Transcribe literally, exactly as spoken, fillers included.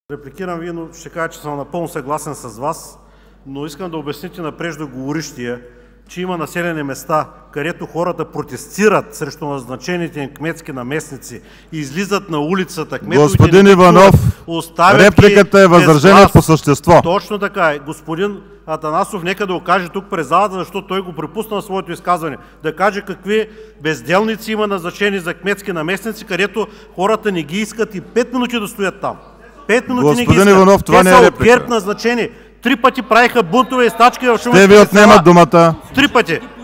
Репликирам ви, но ще кажа, че съм напълно съгласен с вас, но искам да обясните на преждеговорищия, че има населени места, където хората протестират срещу назначените им кметски наместници и излизат на улицата. Господин Иванов, репликата е възражение по същество. Точно така е. Господин Атанасов, нека да окаже тук през залата, защото той го припусна в своето изказване. Да каже какви безделници има назначени за кметски наместници, където хората не ги искат и пет минути да стоят там. Пет минути не ги искат. Господин Иванов, това не е реплика. Те са от ГЕРБ назначени. Три пъти правиха бунтове и стачки в Шуменския. Те ви отнемат думата. Три пъти.